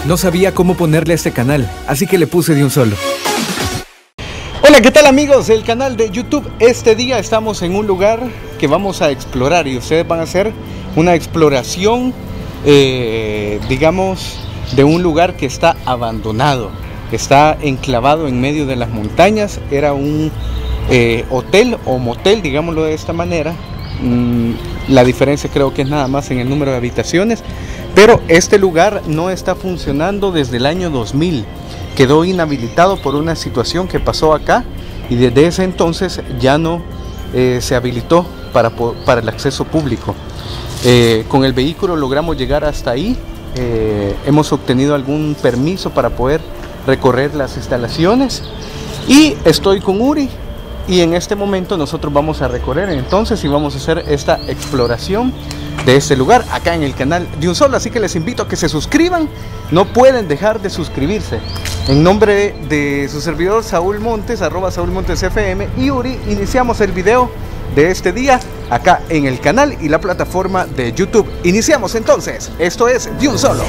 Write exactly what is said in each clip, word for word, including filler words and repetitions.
No sabía cómo ponerle a este canal, así que le puse de un solo. Hola, ¿qué tal amigos del canal de YouTube? Este día estamos en un lugar que vamos a explorar y ustedes van a hacer una exploración, eh, digamos, de un lugar que está abandonado. Está enclavado en medio de las montañas. Era un eh, hotel o motel, digámoslo de esta manera. Mm, la diferencia creo que es nada más en el número de habitaciones. Pero este lugar no está funcionando desde el año dos mil. Quedó inhabilitado por una situación que pasó acá. Y desde ese entonces ya no eh, se habilitó para, para el acceso público. Eh, con el vehículo logramos llegar hasta ahí. Eh, hemos obtenido algún permiso para poder recorrer las instalaciones. Y estoy con Uri. Y en este momento nosotros vamos a recorrer entonces y vamos a hacer esta exploración de este lugar acá en el canal de un solo. Así que les invito a que se suscriban. No pueden dejar de suscribirse. En nombre de su servidor Saúl Montes, arroba Saúl Montes F M y Uri, iniciamos el video de este día acá en el canal y la plataforma de YouTube. Iniciamos entonces. Esto es De un Solo.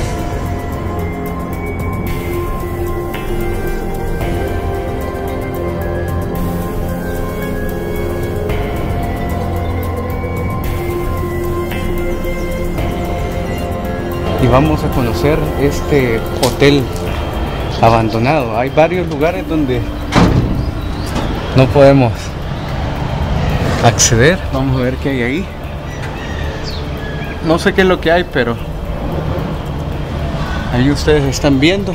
Y vamos a conocer este hotel abandonado. Hay varios lugares donde no podemos acceder. Vamos a ver qué hay ahí. No sé qué es lo que hay, pero ahí ustedes están viendo.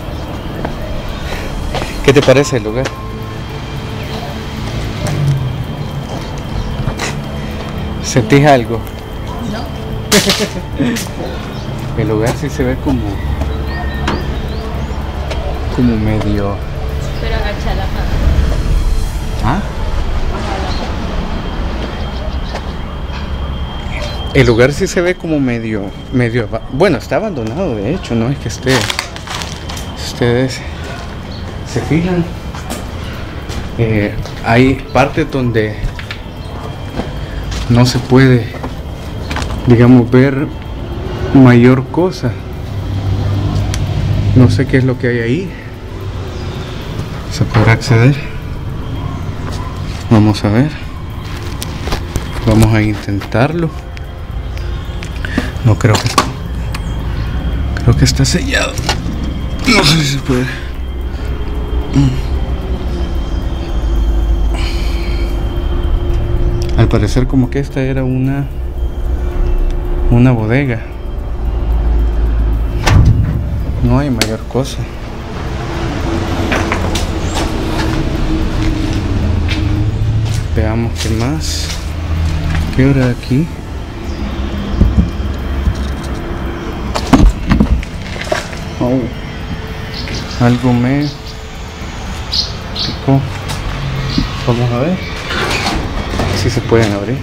¿Qué te parece el lugar? ¿Sentís algo? No. El lugar sí se ve como como medio. Pero agacha la mano. ¿Ah? El lugar sí se ve como medio medio bueno, está abandonado de hecho, no es que esté. Si ustedes se fijan, eh, hay partes donde no se puede, digamos, ver mayor cosa. No sé qué es lo que hay ahí. ¿Se podrá acceder? Vamos a ver. Vamos a intentarlo. No creo que creo que está sellado. No sé si se puede. Al parecer como que esta era una una bodega. No hay mayor cosa. Veamos qué más. ¿Qué hora aquí? Oh, algo me picó. Vamos a ver si se pueden abrir.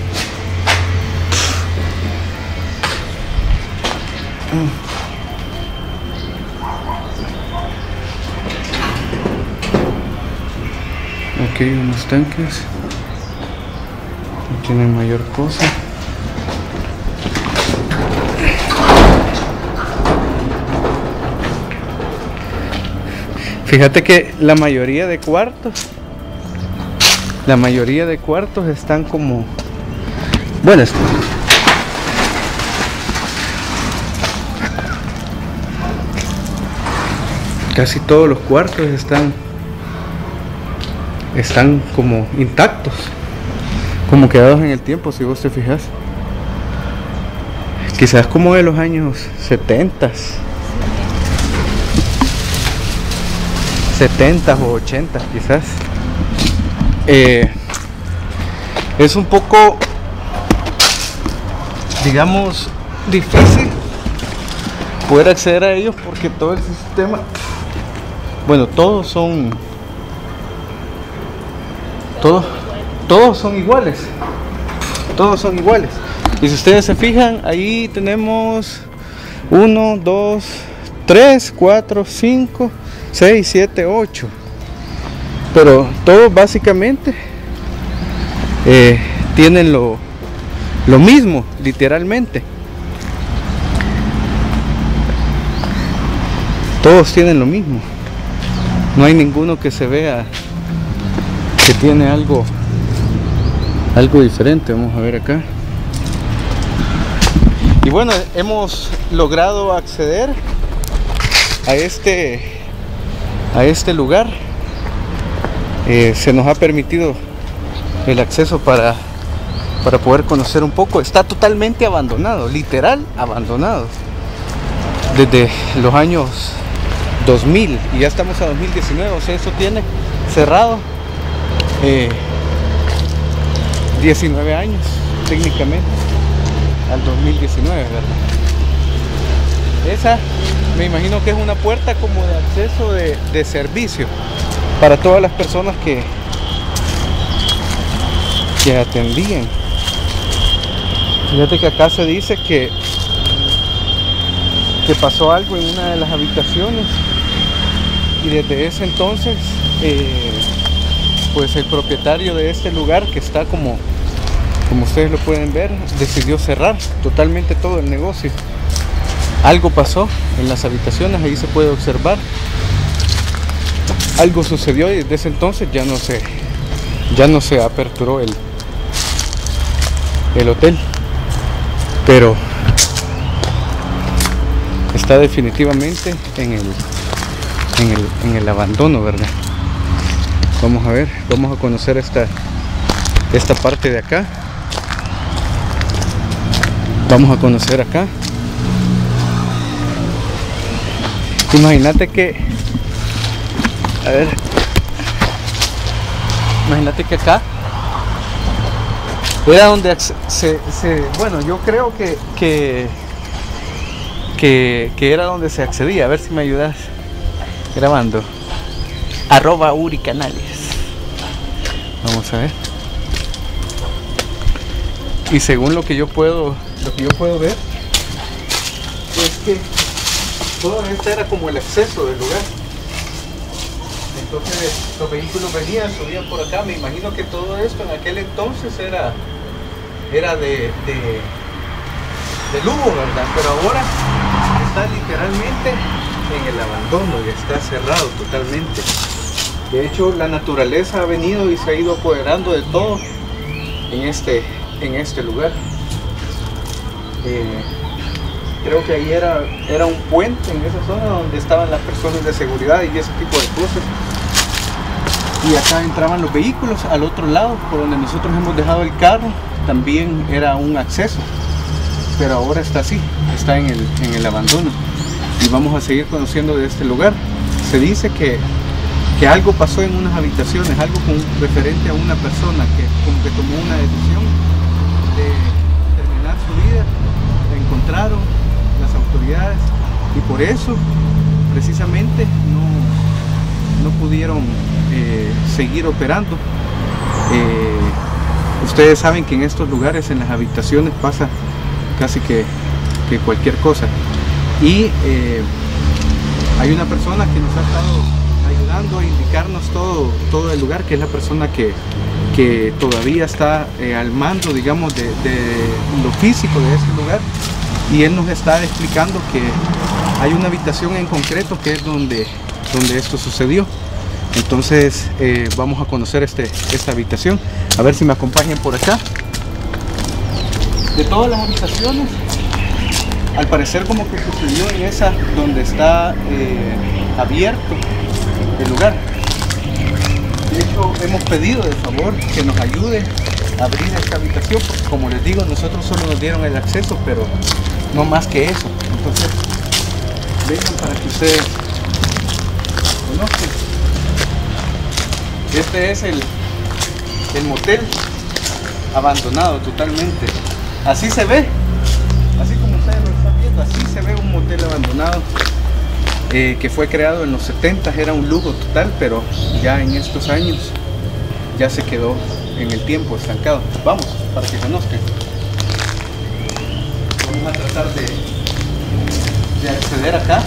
Ok, unos tanques. No tienen mayor cosa. Fíjate que la mayoría de cuartos La mayoría de cuartos están como, bueno, están, casi todos los cuartos están Están como intactos, como quedados en el tiempo, si vos te fijas. Quizás como de los años setenta setenta o ochenta quizás. Eh, es un poco, digamos, difícil poder acceder a ellos porque todo el sistema, bueno, todos son todos todos son iguales todos son iguales y si ustedes se fijan, ahí tenemos uno, dos, tres, cuatro, cinco, seis, siete, ocho, pero todos básicamente eh, tienen lo, lo mismo, literalmente. Todos tienen lo mismo. No hay ninguno que se vea que tiene algo algo diferente. Vamos a ver acá. Y bueno, hemos logrado acceder a este a este lugar. Eh, se nos ha permitido el acceso para para poder conocer un poco. Está totalmente abandonado, literal abandonado desde los años dos mil, y ya estamos a dos mil diecinueve, o sea, eso tiene cerrado eh, diecinueve años técnicamente, al dos mil diecinueve, ¿verdad? Esa me imagino que es una puerta como de acceso de, de servicio para todas las personas que que atendían. Fíjate que acá se dice que que pasó algo en una de las habitaciones, y desde ese entonces eh, pues el propietario de este lugar, que está como como ustedes lo pueden ver, decidió cerrar totalmente todo el negocio. Algo pasó en las habitaciones, ahí se puede observar. Algo sucedió y desde ese entonces ya no se ya no se aperturó el el hotel, pero está definitivamente en el, en el en el abandono, ¿verdad? Vamos a ver, vamos a conocer esta esta parte de acá. Vamos a conocer acá. Imagínate que, a ver, imagínate que acá era donde se, se bueno, yo creo que, que que que era donde se accedía. A ver si me ayudas grabando. Arroba Uri Canales. Vamos a ver. Y según lo que yo puedo, lo que yo puedo ver, es que todo esto era como el acceso del lugar. Entonces los vehículos venían, subían por acá. Me imagino que todo esto en aquel entonces era era de, de, de lujo, ¿verdad? Pero ahora está literalmente en el abandono y está cerrado totalmente. De hecho, la naturaleza ha venido y se ha ido apoderando de todo en este, en este lugar. Eh, creo que ahí era, era un puente en esa zona donde estaban las personas de seguridad y ese tipo de cosas. Y acá entraban los vehículos. Al otro lado, por donde nosotros hemos dejado el carro, también era un acceso. Pero ahora está así, está en el, en el abandono. Y vamos a seguir conociendo de este lugar. Se dice que, que algo pasó en unas habitaciones, algo con, referente a una persona que como que tomó una decisión de terminar su vida. La encontraron las autoridades y por eso precisamente no, no pudieron eh, seguir operando. Eh, ustedes saben que en estos lugares, en las habitaciones, pasa casi que, que cualquier cosa. Y eh, hay una persona que nos ha estado ayudando a indicarnos todo, todo el lugar, que es la persona que, que todavía está eh, al mando, digamos, de, de lo físico de este lugar. Y él nos está explicando que hay una habitación en concreto que es donde, donde esto sucedió. Entonces eh, vamos a conocer este, esta habitación. A ver si me acompañan por acá. De todas las habitaciones, al parecer como que sucedió en esa donde está eh, abierto el lugar. De hecho, hemos pedido de favor que nos ayude a abrir esta habitación, porque como les digo, nosotros solo nos dieron el acceso, pero no más que eso. Entonces, vengan para que ustedes conozcan. Este es el, el motel abandonado totalmente. Así se ve, así como ustedes lo están viendo, así se ve un motel abandonado eh, que fue creado en los setenta, era un lujo total, pero ya en estos años ya se quedó en el tiempo estancado. Vamos, para que conozcan. Vamos a tratar de, de acceder acá.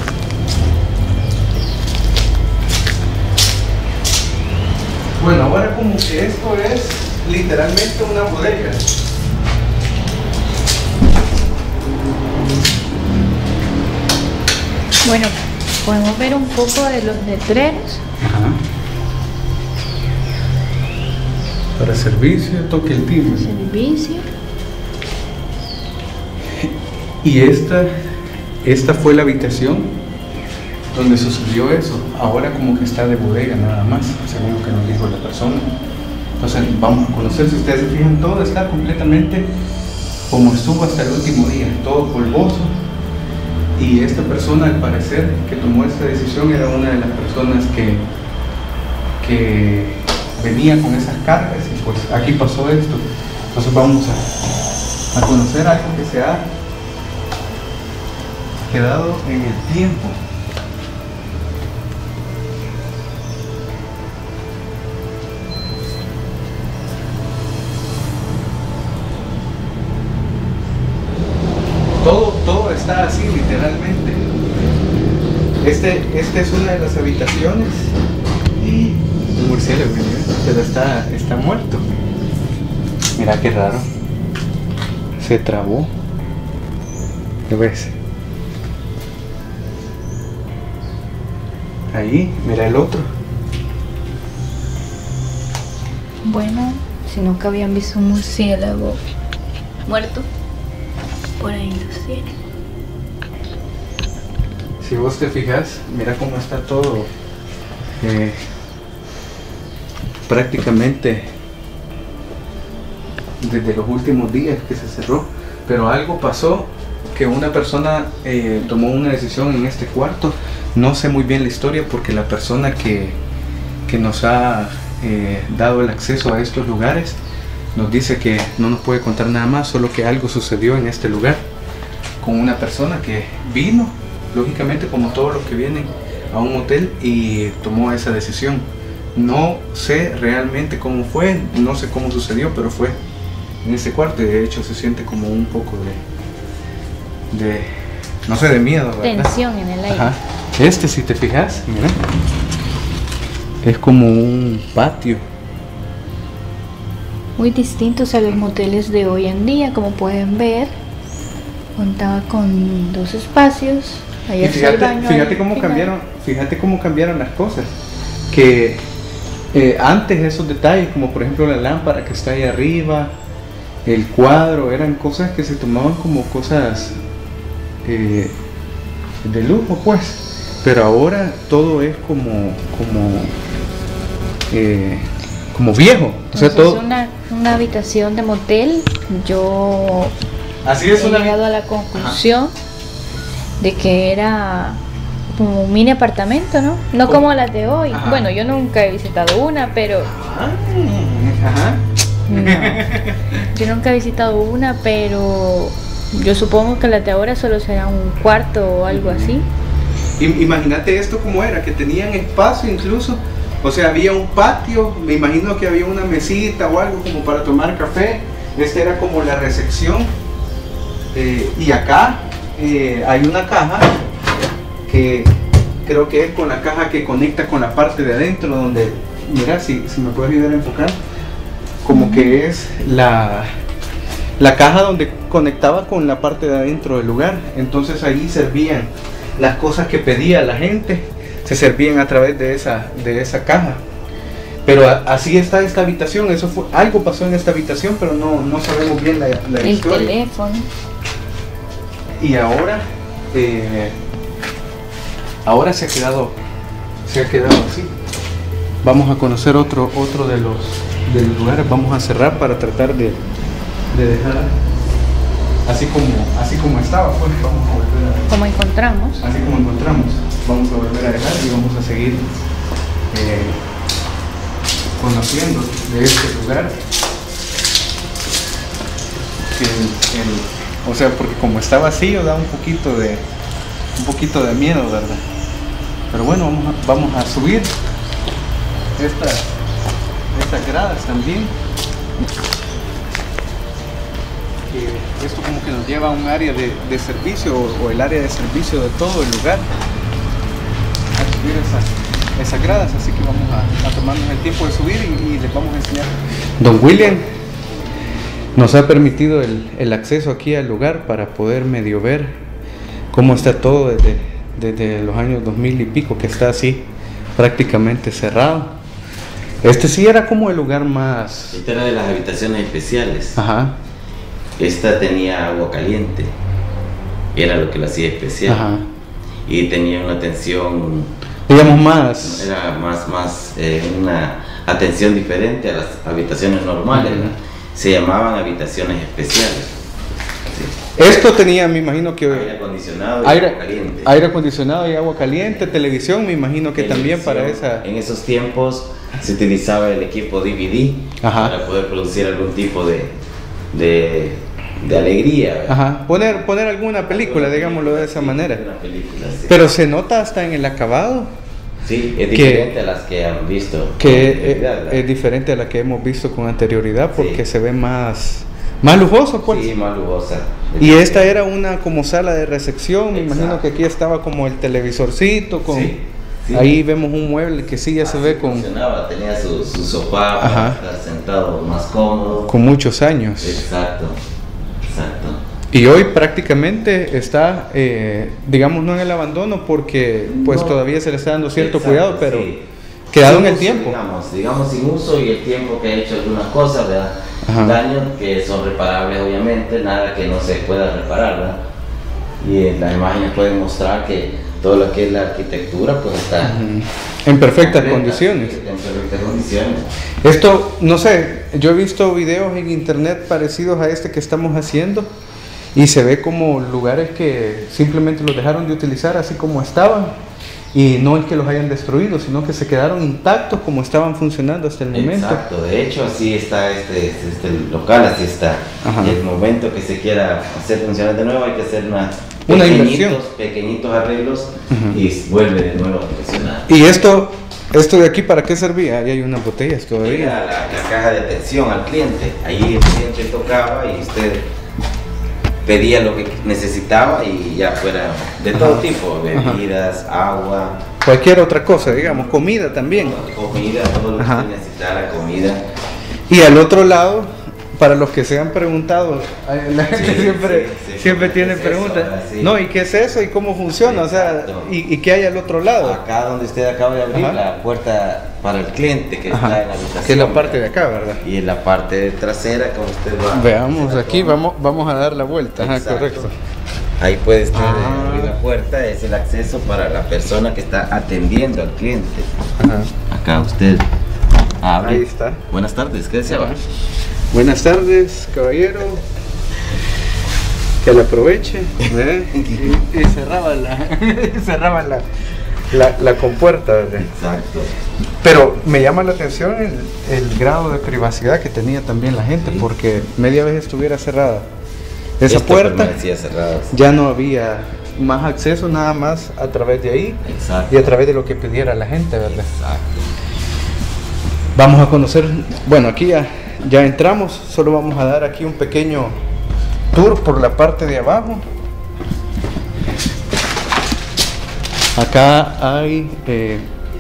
Bueno, ahora como que esto es literalmente una bodega. Bueno, Podemos ver un poco de los letreros. Ajá. Para servicio, toque el timbre. Servicio. Y esta, esta fue la habitación donde sucedió eso. Ahora como que está de bodega nada más, según lo que nos dijo la persona. Entonces vamos a conocer, si ustedes se fijan, todo está completamente como estuvo hasta el último día, todo polvoso. Y esta persona, al parecer, que tomó esta decisión era una de las personas que, que venía con esas cargas, y pues aquí pasó esto. Entonces vamos a, a conocer algo que se ha quedado en el tiempo. Todo, todo está así, literalmente. Este, esta es una de las habitaciones y el murciélago, mira, pero está, está muerto. Mira qué raro. Se trabó. ¿Qué ves? Ahí, mira el otro. Bueno, si nunca habían visto un murciélago muerto, por ahí los tiene. Si vos te fijas, mira cómo está todo eh, prácticamente desde los últimos días que se cerró. Pero algo pasó, que una persona eh, tomó una decisión en este cuarto. No sé muy bien la historia porque la persona que, que nos ha eh, dado el acceso a estos lugares nos dice que no nos puede contar nada más, solo que algo sucedió en este lugar con una persona que vino, lógicamente como todos los que vienen a un hotel, y tomó esa decisión. No sé realmente cómo fue, no sé cómo sucedió, pero fue en ese cuarto y de hecho se siente como un poco de, de no sé, de miedo, ¿verdad? Tensión en el aire. Ajá. Este, si te fijas, mira, es como un patio. Muy distintos a los moteles de hoy en día, como pueden ver. Contaba con dos espacios. Y fíjate, fíjate cómo cambiaron, fíjate cómo cambiaron las cosas. Que eh, antes esos detalles, como por ejemplo la lámpara que está ahí arriba, el cuadro, eran cosas que se tomaban como cosas eh, de lujo, pues. Pero ahora todo es como, como, eh, como viejo. O sea, todo. Es una, una habitación de motel. Yo Así es, he una... llegado a la conclusión Ajá. de que era como un mini apartamento, ¿no? No como las de hoy. Ajá. Bueno, yo nunca he visitado una, pero... Ajá. No, yo nunca he visitado una, pero yo supongo que las de ahora solo será un cuarto o algo así. Imagínate esto como era, que tenían espacio incluso. O sea, había un patio, me imagino que había una mesita o algo como para tomar café. Esta era como la recepción. Eh, y acá eh, hay una caja que creo que es con la caja que conecta con la parte de adentro, donde, mira, si, si me puedes ayudar a enfocar, como que es la, la caja donde conectaba con la parte de adentro del lugar. Entonces ahí servían las cosas que pedía la gente, se servían a través de esa, de esa caja. Pero a, así está esta habitación. Eso fue, algo pasó en esta habitación, pero no, no sabemos bien la, la el historia. El teléfono. Y ahora, eh, ahora se ha quedado, se ha quedado así. Vamos a conocer otro, otro de los, de los lugares. Vamos a cerrar para tratar de, de dejar así como, así como estaba. Pues vamos a volver a, como encontramos. Así como encontramos. Vamos a volver a dejar y vamos a seguir eh, conociendo de este lugar. El, el, o sea, porque como está vacío da un poquito de un poquito de miedo, ¿verdad? Pero bueno, vamos a, vamos a subir estas, estas gradas también. Que esto como que nos lleva a un área de, de servicio o, o el área de servicio de todo el lugar. A subir esas, esas gradas, así que vamos a, a tomarnos el tiempo de subir y, y les vamos a enseñar. Don William nos ha permitido el, el acceso aquí al lugar para poder medio ver cómo está todo desde, desde los años dos mil y pico que está así prácticamente cerrado. Este sí era como el lugar más... Esta era de las habitaciones especiales. Ajá. Esta tenía agua caliente, era lo que la hacía especial. Ajá. Y tenía una atención, digamos, más... era más, más eh, una atención diferente a las habitaciones normales. Ajá. ¿No? Se llamaban habitaciones especiales. Sí. Esto tenía, me imagino que... Aire acondicionado y aire, agua caliente. Aire acondicionado y agua caliente, televisión, me imagino que Televisión. también para esa... En esos tiempos se utilizaba el equipo D V D. Ajá. Para poder producir algún tipo de, de, de alegría. ¿Verdad? Ajá. Poner, poner alguna película, alguna digámoslo película, de esa sí, manera. Una película, sí. Pero se nota hasta en el acabado. Sí, es diferente que, a las que han visto. Que es, es diferente a la que hemos visto con anterioridad porque sí. Se ve más... Más lujoso, pues. Sí, más lujosa. Y esta era una como sala de recepción. Me Exacto. Imagino que aquí estaba como el televisorcito con... Sí, sí. Ahí vemos un mueble que sí ya Así se ve con... funcionaba, tenía su, su sofá para estar sentado más cómodo. Con muchos años. Exacto, exacto. Y hoy prácticamente está, eh, digamos, no en el abandono porque pues no. Todavía se le está dando cierto Exacto, cuidado, pero sí. Quedado sin en el uso, tiempo. Digamos, digamos sin uso y el tiempo que ha hecho algunas cosas, ¿verdad? Ajá. Daños que son reparables obviamente, nada que no se pueda reparar, ¿verdad? Y en las imágenes pueden mostrar que todo lo que es la arquitectura pues está uh-huh. en perfectas completa, condiciones. En perfectas condiciones. Esto, no sé, yo he visto videos en internet parecidos a este que estamos haciendo y se ve como lugares que simplemente los dejaron de utilizar así como estaban. Y no es que los hayan destruido, sino que se quedaron intactos como estaban funcionando hasta el momento. Exacto, de hecho así está este, este local, así está. Ajá. Y el momento que se quiera hacer funcionar de nuevo hay que hacer una, una pequeñitos, inversión. pequeñitos arreglos uh-huh. Y vuelve de nuevo a funcionar. ¿Y esto, esto de aquí para qué servía? Ahí hay unas botellas todavía. Era la, la caja de atención al cliente, ahí el cliente tocaba y usted pedía lo que necesitaba y ya fuera de Ajá. todo tipo, bebidas, Ajá. agua. Cualquier otra cosa, digamos, comida también. Comida, todo lo Ajá. que necesitara, comida. Y al otro lado, para los que se han preguntado, la gente sí, siempre, sí, sí, siempre tiene preguntas. Sí. No, ¿y qué es eso? ¿Y cómo funciona? Exacto. O sea, ¿y, ¿y qué hay al otro lado? Acá donde usted acaba de abrir Ajá. la puerta para el cliente que Ajá. está en la habitación. Que es la parte de acá, ¿verdad? Y en la parte trasera, como usted va. Veamos aquí, vamos, vamos a dar la vuelta. Ajá, correcto. Ahí puede estar ah. abrir la puerta, es el acceso para la persona que está atendiendo al cliente. Ajá. Acá usted abre. Ahí está. Buenas tardes, ¿qué deseaba? Buenas tardes, caballero. Que la aproveche. ¿eh? y, y cerraba la, cerraba la, la, la compuerta. ¿verdad? Exacto. Pero me llama la atención el, el grado de privacidad que tenía también la gente, sí. Porque media vez estuviera cerrada esa Esto puerta, ya no había más acceso nada más a través de ahí. Exacto. Y a través de lo que pidiera la gente, ¿verdad? Exacto. Vamos a conocer, bueno, aquí ya, ya entramos, solo vamos a dar aquí un pequeño tour por la parte de abajo. Acá hay, eh,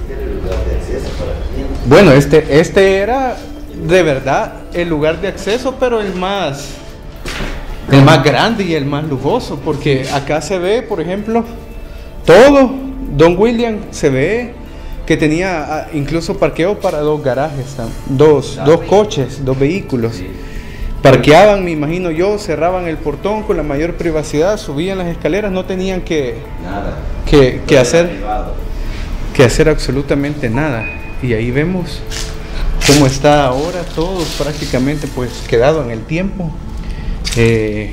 bueno, este, este era de verdad el lugar de acceso, pero el más, el más grande y el más lujoso, porque acá se ve, por ejemplo, todo. Don William se ve que tenía incluso parqueo para dos garajes, dos, dos coches, dos vehículos. Sí. Parqueaban, me imagino yo, cerraban el portón con la mayor privacidad, subían las escaleras, no tenían que, nada. que, que, hacer, que hacer absolutamente nada. Y ahí vemos cómo está ahora todo prácticamente pues quedado en el tiempo. Eh,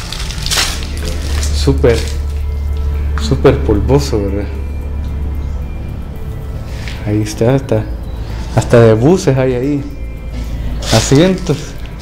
súper, súper polvoso, ¿verdad? Ahí está, hasta, hasta de buses hay ahí, asientos,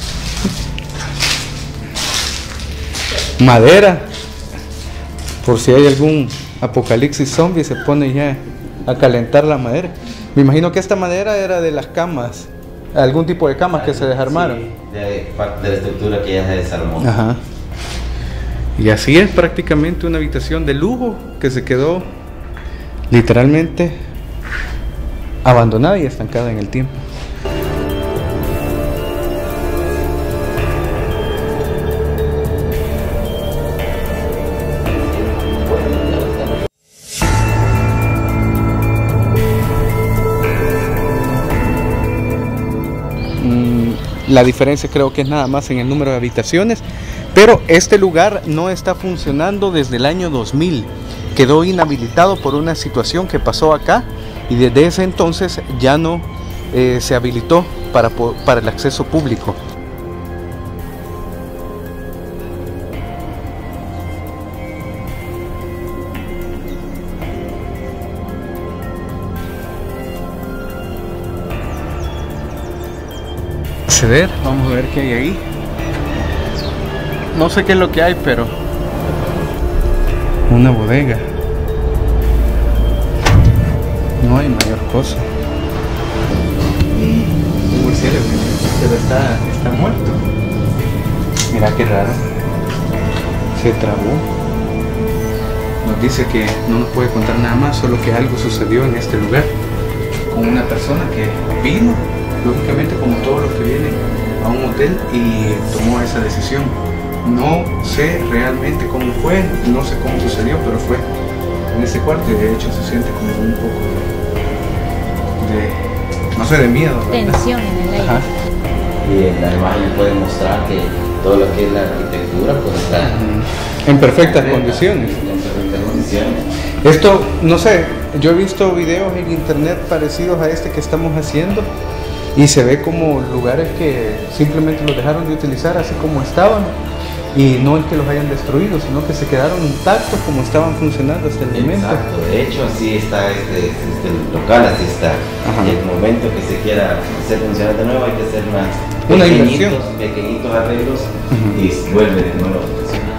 madera, por si hay algún apocalipsis zombie se pone ya a calentar la madera. Me imagino que esta madera era de las camas, algún tipo de camas que se desarmaron. Sí, de parte de la estructura que ya se desarmó. Ajá. Y así es prácticamente una habitación de lujo que se quedó literalmente abandonada y estancada en el tiempo. La diferencia creo que es nada más en el número de habitaciones, pero este lugar no está funcionando desde el año dos mil. Quedó inhabilitado por una situación que pasó acá y desde ese entonces ya no eh, se habilitó para, para el acceso público. Acceder, vamos a ver qué hay ahí. No sé qué es lo que hay, pero una bodega. No hay mayor cosa. Un murciélago, pero está, está muerto. Mira qué raro. Se trabó. Nos dice que no nos puede contar nada más, solo que algo sucedió en este lugar con una persona que vino, lógicamente como todos los que vienen a un hotel, y tomó esa decisión. No sé realmente cómo fue, no sé cómo sucedió, pero fue en ese cuarto y de hecho se siente como un poco de, de no sé, de miedo, ¿verdad? Tensión en el aire. Ajá. Y en la imagen puede mostrar que todo lo que es la arquitectura pues está en perfectas condiciones. En perfectas condiciones. Esto, no sé, yo he visto videos en internet parecidos a este que estamos haciendo y se ve como lugares que simplemente los dejaron de utilizar así como estaban, y no es que los hayan destruido, sino que se quedaron intactos como estaban funcionando hasta el momento. Exacto, de hecho así está este, este local, así está. Ajá. Y el momento que se quiera hacer funcionar de nuevo hay que hacer una, una pequeñitos, inversión. pequeñitos arreglos. Uh-huh. Y vuelve de nuevo a funcionar.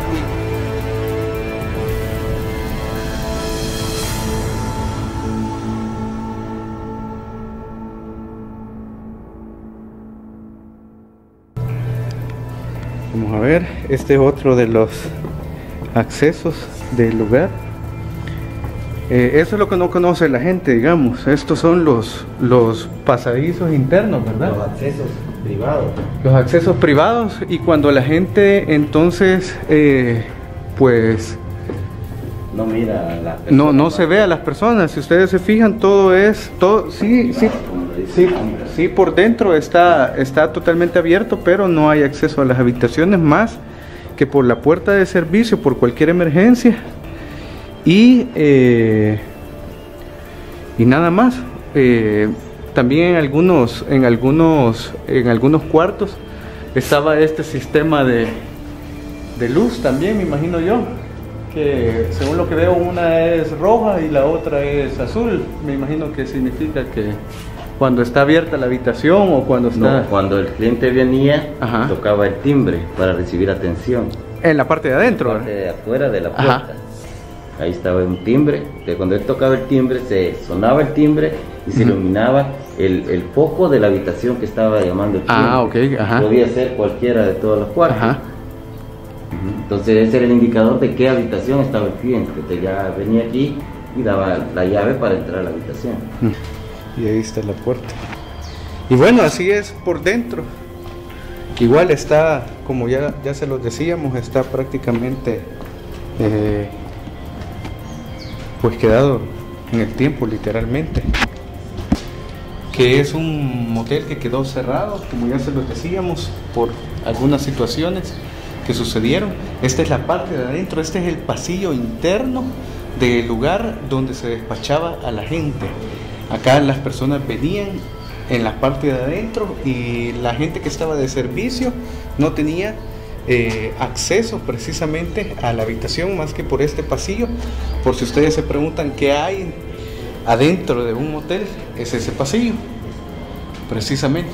Vamos a ver, este es otro de los accesos del lugar. Eh, eso es lo que no conoce la gente, digamos. Estos son los, los pasadizos internos, ¿verdad? Los accesos privados. Los accesos privados, y cuando la gente entonces, eh, pues... No mira a las personas. No, no se ve a las personas. Si ustedes se fijan, todo es... todo sí, sí. Sí, sí, por dentro está, está totalmente abierto, pero no hay acceso a las habitaciones más que por la puerta de servicio, por cualquier emergencia, y, eh, y nada más. Eh, también en algunos, en, algunos, en algunos cuartos estaba este sistema de, de luz también, me imagino yo, que según lo que veo una es roja y la otra es azul. Me imagino que significa que cuando está abierta la habitación o cuando está... No, cuando el cliente venía, Ajá. tocaba el timbre para recibir atención. En la parte de adentro. En la parte de afuera de la puerta. Ajá. Ahí estaba un timbre, que cuando él tocaba el timbre, se sonaba el timbre y se uh-huh. iluminaba el, el foco de la habitación que estaba llamando el cliente. Ah, ok, ajá. Podía ser cualquiera de todos los cuartos. Ajá. Entonces ese era el indicador de qué habitación estaba el cliente. Entonces ya venía aquí y daba la llave para entrar a la habitación. Uh-huh. Y ahí está la puerta. Y bueno, así es por dentro. Igual está, como ya, ya se los decíamos, está prácticamente eh, pues quedado en el tiempo, literalmente. Que es un motel que quedó cerrado, como ya se los decíamos, por algunas situaciones que sucedieron. Esta es la parte de adentro, este es el pasillo interno del lugar donde se despachaba a la gente. Acá las personas venían en la parte de adentro y la gente que estaba de servicio no tenía eh, acceso precisamente a la habitación más que por este pasillo. Por si ustedes se preguntan qué hay adentro de un motel, es ese pasillo, precisamente.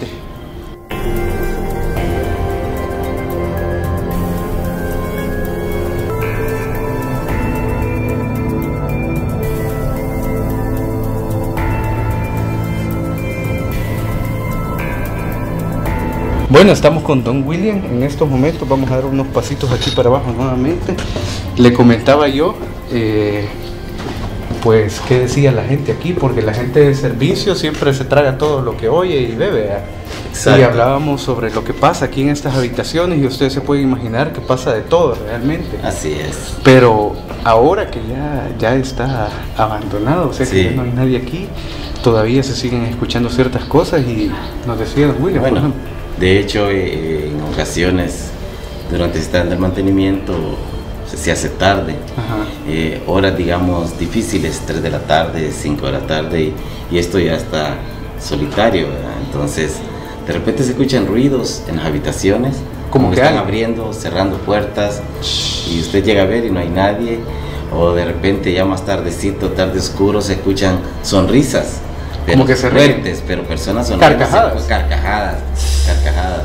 Bueno, estamos con Don William en estos momentos. Vamos a dar unos pasitos aquí para abajo nuevamente. Le comentaba yo, eh, pues, qué decía la gente aquí, porque la gente de servicio siempre se traga todo lo que oye y bebe. Exacto. Y hablábamos sobre lo que pasa aquí en estas habitaciones y usted se puede imaginar que pasa de todo realmente. Así es. Pero ahora que ya, ya está abandonado, o sea, sí, que ya no hay nadie aquí, todavía se siguen escuchando ciertas cosas y nos decía Don William, bueno, por ejemplo. De hecho, eh, en ocasiones, durante el mantenimiento, se hace tarde, eh, horas digamos difíciles, tres de la tarde, cinco de la tarde, y, y esto ya está solitario, ¿verdad? Entonces de repente se escuchan ruidos en las habitaciones, como que están hay? abriendo, cerrando puertas, y usted llega a ver y no hay nadie, o de repente ya más tardecito, tarde oscuro, se escuchan sonrisas, pero como que se fuertes, pero personas sonriendo, carcajadas, carcajadas, carcajadas.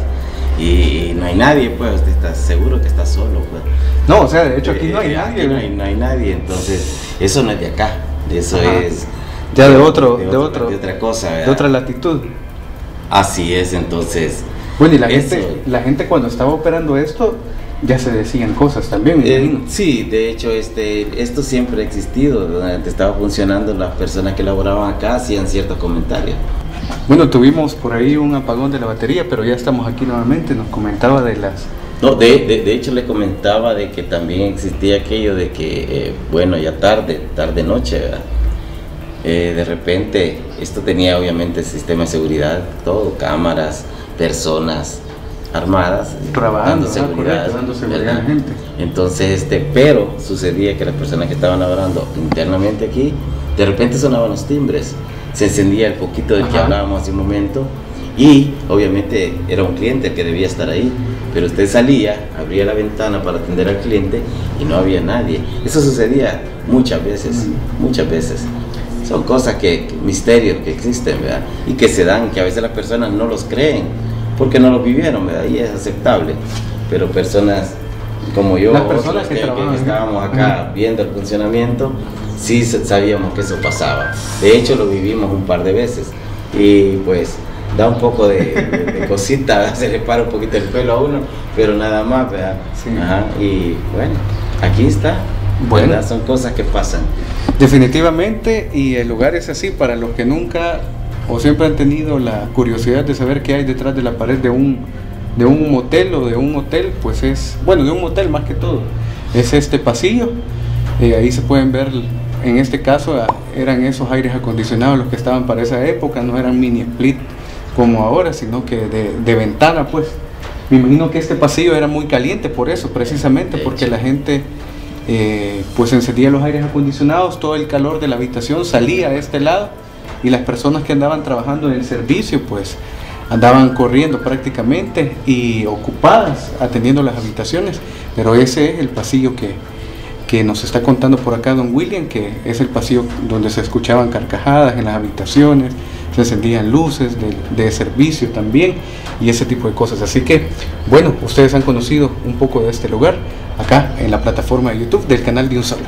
Y no hay nadie, pues usted está seguro que está solo, pues. No, o sea, de hecho aquí no hay eh, nadie. No hay, no hay nadie, entonces eso no es de acá, eso Ajá. es ya de otro, de, de, otro, otro, de otra cosa, ¿verdad? de otra latitud. Así es, entonces. Bueno, y la eso, gente, la gente cuando estaba operando esto, ya se decían cosas también. Eh, sí, de hecho, este, esto siempre ha existido. Durante estaba funcionando, las personas que laboraban acá hacían ciertos comentarios. Bueno, tuvimos por ahí un apagón de la batería, pero ya estamos aquí nuevamente. Nos comentaba de las... No, de, de, de hecho le comentaba de que también existía aquello de que, eh, bueno, ya tarde, tarde noche, ¿verdad? Eh, de repente, esto tenía obviamente sistema de seguridad, todo, cámaras, personas armadas, Trabajando, dando seguridad, correcto, dando seguridad a la gente. Entonces, este, pero sucedía que las personas que estaban laborando internamente aquí, de repente sonaban los timbres, se encendía el poquito del que hablábamos hace un momento, y obviamente era un cliente el que debía estar ahí, pero usted salía, abría la ventana para atender al cliente y no había nadie. Eso sucedía muchas veces, uh-huh. muchas veces. Son cosas que, que misterios que existen, ¿verdad? Y que se dan, que a veces las personas no los creen porque no los vivieron, ¿verdad? Y es aceptable, pero personas como yo, las personas que, que, que, que estábamos acá uh-huh. viendo el funcionamiento, sí sabíamos que eso pasaba. De hecho lo vivimos un par de veces y pues da un poco de, de, de cosita, se le para un poquito el pelo a uno, pero nada más, ¿verdad? Sí. Ajá. Y bueno, aquí está, bueno. ¿verdad? Son cosas que pasan. Definitivamente, y el lugar es así, para los que nunca o siempre han tenido la curiosidad de saber qué hay detrás de la pared de un, de un motel o de un hotel, pues es, bueno, de un motel más que todo, es este pasillo, eh, ahí se pueden ver, en este caso eran esos aires acondicionados los que estaban para esa época, no eran mini split como ahora, sino que de, de ventana, pues. Me imagino que este pasillo era muy caliente por eso, precisamente, porque la gente eh, pues encendía los aires acondicionados, todo el calor de la habitación salía a este lado, y las personas que andaban trabajando en el servicio, pues andaban corriendo prácticamente y ocupadas atendiendo las habitaciones. Pero ese es el pasillo que, que nos está contando por acá don William, que es el pasillo donde se escuchaban carcajadas en las habitaciones, se encendían luces de, de servicio también y ese tipo de cosas. Así que bueno, ustedes han conocido un poco de este lugar acá en la plataforma de YouTube del canal de Un Solo.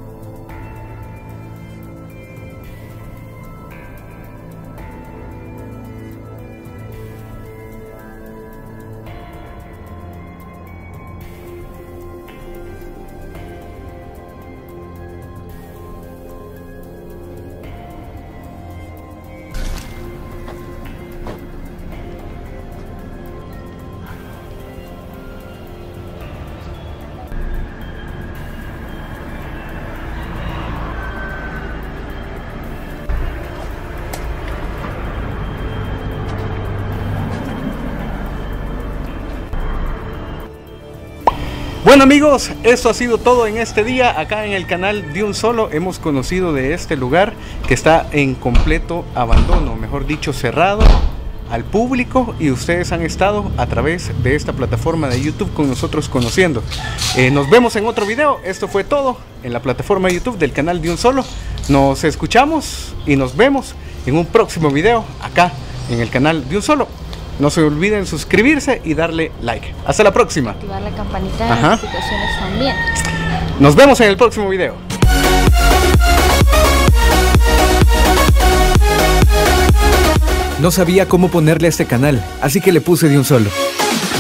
Bueno amigos, esto ha sido todo en este día acá en el canal de Un Solo. Hemos conocido de este lugar que está en completo abandono, mejor dicho cerrado al público, y ustedes han estado a través de esta plataforma de YouTube con nosotros conociendo. Eh, nos vemos en otro video. Esto fue todo en la plataforma de YouTube del canal de Un Solo. Nos escuchamos y nos vemos en un próximo video acá en el canal de Un Solo. No se olviden suscribirse y darle like. Hasta la próxima. Activar la campanita de Ajá. notificaciones también. Nos vemos en el próximo video. No sabía cómo ponerle a este canal, así que le puse de Un Solo.